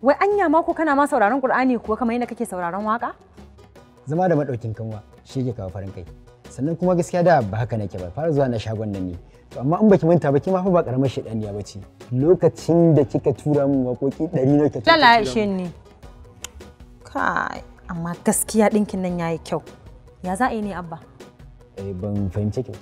Wai anya ma ko kana ma sauraron Qur'ani kuwa kamar yadda kake sauraron waka? Zama da madaukin kanwa shi yake kawo farin kai. Sannan kuma gaskiya da ba haka nake ba. Fara zuwa na shagon nan ne. To amma in baki manta ba ki ma fa ba karamar shedaniya bace. Lokacin da kika tura min waƙoƙi 100 nake tura. Lalla ishe ni. Kai, amma gaskiya dinkin nan yayi kyau. Ya za a yi ne Abba? Ban fahimce ki.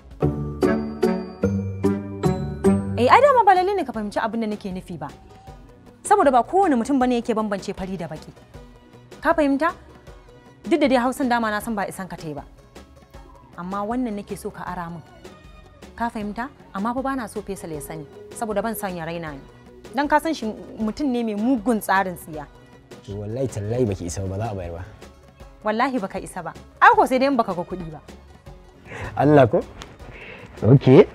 Ai dama ba lalle ne ka fahimci abin da nake nufi ba. Saboda ba kowane mutum bane yake bambance fari da baki. Ka fahimta? Duk da dai Hausan dama na san ba isan ka tai ba. Amma wannan nake so ka ara min. Ka fahimta? Amma fa bana so Faisal ya sani saboda ban san ya raina ni. Dan ka san shi mutum ne mai mugun tsarin tsiya. To wallahi tallahi baki isa ba za a bayar ba. Wallahi baka isa ba. Ai ko sai dai in baka ga kuɗi ba. Allah ko? Okay.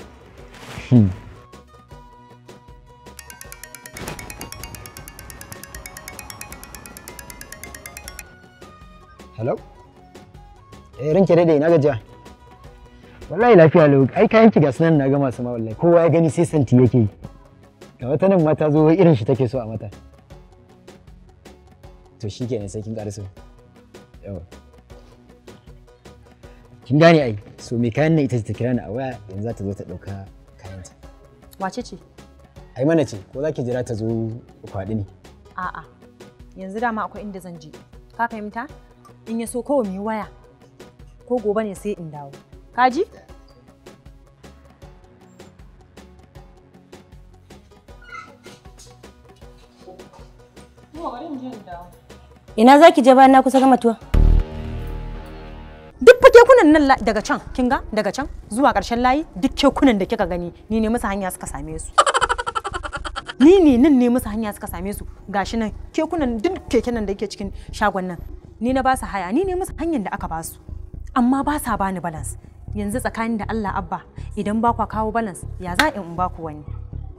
Hello? Ranke dai ina gajiya. Wallahi lafiya lau. Ai kayan ki ga sunan na ga masu ma wallahi. Kowa ya gani sai santi yake. Ga wata nan mata zo irin shi take so a mata. To shikenan sai kin ƙaraso. Yawa. Kin gane ai. So me kayan nan ita ta kira ni a waya yanzu za ta zo ta dauka kayanta. Wace ce? Ai mana ce ko za ki jira ta zo kwaɗi ne? A'a. Yanzu dama akwai inda zan je. Ka fahimta? In ya so kawai mu yi waya ko gobe ne sai in dawo. Kaji? Ina za ki je bayan na kusa gama tuwa? Duk fa kekunan nan daga can, kin ga? Daga can zuwa ƙarshen layi duk kekunan da kika gani ni ne musu hanya suka same su. Ni ne nan ne musu hanya suka same su. Gashi nan kekunan duk kekenan da yake cikin shagon nan. Ni na ba su haya, ni ne musu hanyar da aka ba su. Amma ba sa bani balance. Yanzu tsakanin da Allah Abba idan ba kwa kawo balance ya za in ba ku wani.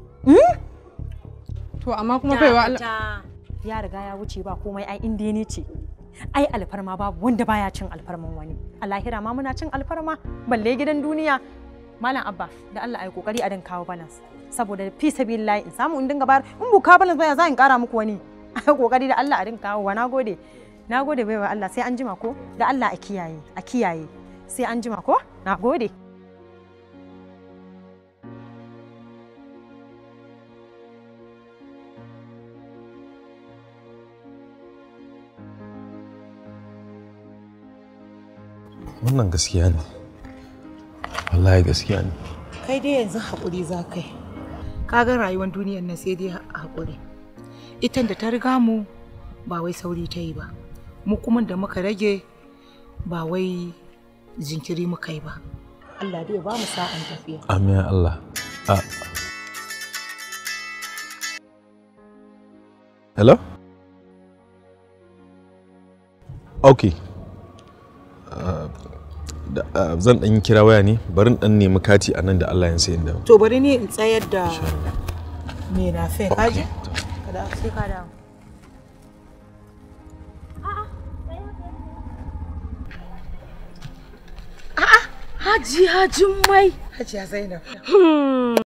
To amma kuma baiwa Allah ya riga ya wuce ba komai ai inda ne ce. Ai alfarma babu wanda baya cin alfarman wani. A lahira ma muna cin alfarma balle gidan duniya. Malam Abba da Allah ai kokari a din kawo balance. Saboda fi sabilillahi in samu in dinga bayar in bu kawo balance baya za in kara muku wani. Ai kokari da Allah a din kawo wa nagode. Na gode baiwa Allah sai an jima ko? Da Allah a kiyaye. Sai an jima ko? Na gode. Wannan gaskiya ne. Wallahi gaskiya ne. Kai dai yanzu haƙuri za kai. Ka ga rayuwar duniyar nan sai dai haƙuri. Ita da ta riga mu ba wai sauri ta yi ba. Mu kuma da muka rage ba wai jinkiri muka yi ba. Allah dai ba mu sa'an tafiya. Amin Allah. Hello? Okay. Zan ɗan kira waya ne, bari ɗan nemi kati a nan da Allah ya sayin da. To bari ne in tsayar da me na fe kaji? Kada sai ka dawo. Hajiya Jummai. Hajiya Zainab.